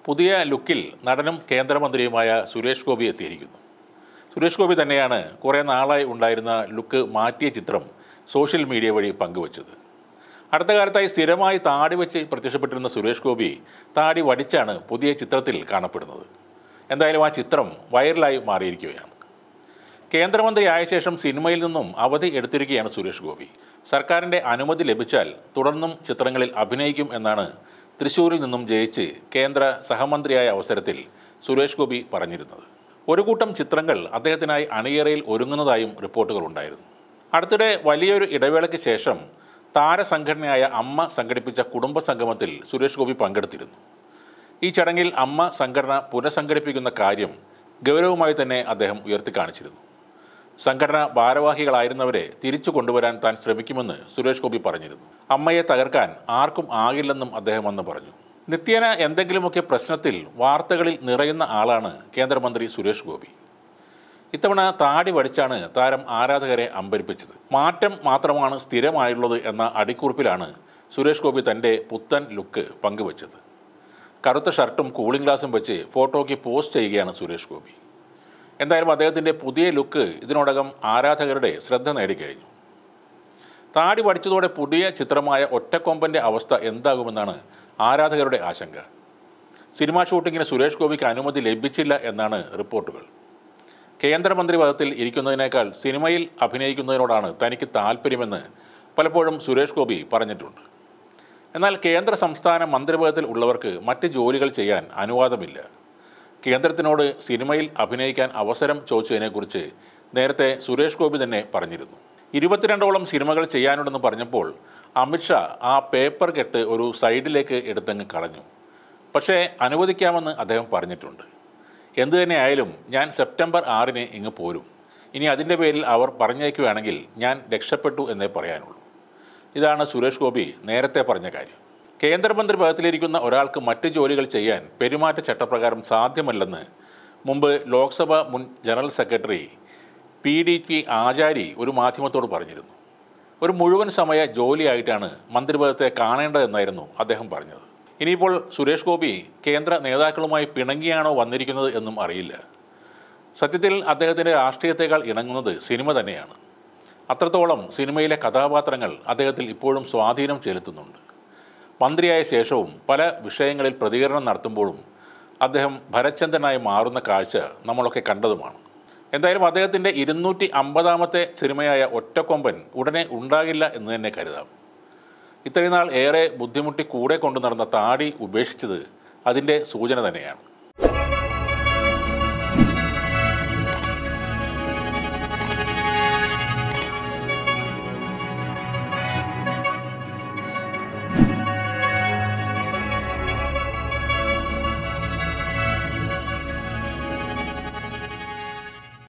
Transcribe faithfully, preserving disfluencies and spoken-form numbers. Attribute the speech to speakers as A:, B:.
A: പുതിയ ലുക്കിൽ നടനും കേന്ദ്രമന്ത്രിയുമായ സുരേഷ് ഗോപി എത്തിയിരിക്കുന്നു. സുരേഷ് ഗോപി തന്നെയാണ് കുറേ നാളായി ഉണ്ടായിരുന്ന ലുക്ക് മാറ്റിയ ചിത്രം സോഷ്യൽ മീഡിയ വഴി പങ്കുവച്ചത്. അടുത്ത കാലത്തായി സ്ഥിരമായി താടി വെച്ച് പ്രത്യക്ഷപ്പെട്ടിരുന്ന സുരേഷ് ഗോപി താടി വടിച്ചാണ് പുതിയ ചിത്രത്തിൽ കാണപ്പെടുന്നത്. എന്തായാലും ആ ചിത്രം വൈറലായി മാറിയിരിക്കുകയാണ്. കേന്ദ്രമന്ത്രി ആയ ശേഷം സിനിമയിൽ നിന്നും അവധി എടുത്തിരിക്കുകയാണ് സുരേഷ് ഗോപി. സർക്കാരിൻ്റെ അനുമതി ലഭിച്ചാൽ തുടർന്നും ചിത്രങ്ങളിൽ അഭിനയിക്കും എന്നാണ് തൃശ്ശൂരിൽ നിന്നും ജയിച്ച് കേന്ദ്ര സഹമന്ത്രിയായ അവസരത്തിൽ സുരേഷ് ഗോപി പറഞ്ഞിരുന്നത്. ഒരു കൂട്ടം ചിത്രങ്ങൾ അദ്ദേഹത്തിനായി അണിയറയിൽ ഒരുങ്ങുന്നതായും റിപ്പോർട്ടുകളുണ്ടായിരുന്നു. അടുത്തിടെ വലിയൊരു ഇടവേളയ്ക്ക് ശേഷം താരസംഘടനയായ അമ്മ സംഘടിപ്പിച്ച കുടുംബ സംഗമത്തിൽ സുരേഷ് ഗോപി പങ്കെടുത്തിരുന്നു. ഈ ചടങ്ങിൽ അമ്മ സംഘടന പുനഃസംഘടിപ്പിക്കുന്ന കാര്യം ഗൗരവമായി തന്നെ അദ്ദേഹം ഉയർത്തിക്കാണിച്ചിരുന്നു. സംഘടന ഭാരവാഹികളായിരുന്നവരെ തിരിച്ചു കൊണ്ടുവരാൻ താൻ ശ്രമിക്കുമെന്ന് സുരേഷ് ഗോപി പറഞ്ഞിരുന്നു. അമ്മയെ തകർക്കാൻ ആർക്കും ആകില്ലെന്നും അദ്ദേഹം അന്ന് പറഞ്ഞു. നിത്യേന എന്തെങ്കിലുമൊക്കെ പ്രശ്നത്തിൽ വാർത്തകളിൽ നിറയുന്ന ആളാണ് കേന്ദ്രമന്ത്രി സുരേഷ് ഗോപി. ഇത്തവണ താടി വടിച്ചാണ് താരം ആരാധകരെ അമ്പരിപ്പിച്ചത്. മാറ്റം മാത്രമാണ് സ്ഥിരമായുള്ളത് എന്ന അടിക്കുറിപ്പിലാണ് സുരേഷ് ഗോപി തൻ്റെ പുത്തൻ ലുക്ക് പങ്കുവച്ചത്. കറുത്ത ഷർട്ടും കൂളിംഗ് ഗ്ലാസും വെച്ച് ഫോട്ടോയ്ക്ക് പോസ്റ്റ് ചെയ്യുകയാണ് സുരേഷ് ഗോപി. എന്തായാലും അദ്ദേഹത്തിൻ്റെ പുതിയ ലുക്ക് ഇതിനോടകം ആരാധകരുടെ ശ്രദ്ധ നേടിക്കഴിഞ്ഞു. താടി വടിച്ചതോടെ പുതിയ ചിത്രമായ ഒറ്റക്കൊമ്പൻ്റെ അവസ്ഥ എന്താകുമെന്നാണ് ആരാധകരുടെ ആശങ്ക. സിനിമാ ഷൂട്ടിങ്ങിന് സുരേഷ് ഗോപിക്ക് അനുമതി ലഭിച്ചില്ല എന്നാണ് റിപ്പോർട്ടുകൾ. കേന്ദ്രമന്ത്രി പദത്തിൽ ഇരിക്കുന്നതിനേക്കാൾ സിനിമയിൽ അഭിനയിക്കുന്നതിനോടാണ് തനിക്ക് താല്പര്യമെന്ന് പലപ്പോഴും സുരേഷ് ഗോപി പറഞ്ഞിട്ടുണ്ട്. എന്നാൽ കേന്ദ്ര സംസ്ഥാന മന്ത്രിപദത്തിൽ ഉള്ളവർക്ക് മറ്റ് ജോലികൾ ചെയ്യാൻ അനുവാദമില്ല. കേന്ദ്രത്തിനോട് സിനിമയിൽ അഭിനയിക്കാൻ അവസരം ചോദിച്ചതിനെക്കുറിച്ച് നേരത്തെ സുരേഷ് ഗോപി തന്നെ പറഞ്ഞിരുന്നു. ഇരുപത്തിരണ്ടോളം സിനിമകൾ ചെയ്യാനുണ്ടെന്ന് പറഞ്ഞപ്പോൾ അമിത്ഷാ ആ പേപ്പർ കെട്ട് ഒരു സൈഡിലേക്ക് എടുത്തങ്ങ് കളഞ്ഞു. പക്ഷേ അനുവദിക്കാമെന്ന് അദ്ദേഹം പറഞ്ഞിട്ടുണ്ട്. എന്തു തന്നെയായാലും ഞാൻ സെപ്റ്റംബർ ആറിന് ഇങ്ങ് പോരും. ഇനി അതിൻ്റെ പേരിൽ അവർ പറഞ്ഞേക്കുകയാണെങ്കിൽ ഞാൻ രക്ഷപ്പെട്ടു എന്നേ പറയാനുള്ളൂ. ഇതാണ് സുരേഷ് ഗോപി നേരത്തെ പറഞ്ഞ കാര്യം. കേന്ദ്രമന്ത്രി പദത്തിലിരിക്കുന്ന ഒരാൾക്ക് മറ്റ് ജോലികൾ ചെയ്യാൻ പെരുമാറ്റ ചട്ടപ്രകാരം സാധ്യമല്ലെന്ന് മുമ്പ് ലോക്സഭ മുൻ general secretary P D P Achari ഒരു മാധ്യമത്തോട് പറഞ്ഞിരുന്നു. ഒരു മുഴുവൻ സമയ ജോലിയായിട്ടാണ് മന്ത്രിപദത്തെ കാണേണ്ടതെന്നായിരുന്നു അദ്ദേഹം പറഞ്ഞത്. ഇനിയിപ്പോൾ സുരേഷ് ഗോപി കേന്ദ്ര നേതാക്കളുമായി പിണങ്ങിയാണോ വന്നിരിക്കുന്നത് എന്നും അറിയില്ല. സത്യത്തിൽ അദ്ദേഹത്തിൻ്റെ രാഷ്ട്രീയത്തെക്കാൾ ഇണങ്ങുന്നത് സിനിമ തന്നെയാണ്. അത്രത്തോളം സിനിമയിലെ കഥാപാത്രങ്ങൾ അദ്ദേഹത്തിൽ ഇപ്പോഴും സ്വാധീനം ചെലുത്തുന്നുണ്ട്. മന്ത്രിയായ ശേഷവും പല വിഷയങ്ങളിൽ പ്രതികരണം നടത്തുമ്പോഴും അദ്ദേഹം ഭരചന്ദ്രനായി മാറുന്ന കാഴ്ച നമ്മളൊക്കെ കണ്ടതുമാണ്. എന്തായാലും അദ്ദേഹത്തിൻ്റെ ഇരുന്നൂറ്റി അമ്പതാമത്തെ സിനിമയായ ഒറ്റക്കൊമ്പൻ ഉടനെ ഉണ്ടാകില്ല എന്ന് തന്നെ കരുതാം. ഇത്രയും നാൾ ഏറെ ബുദ്ധിമുട്ടി കൂടെ കൊണ്ടു നടന്ന താടി ഉപേക്ഷിച്ചത് അതിൻ്റെ സൂചന തന്നെയാണ്.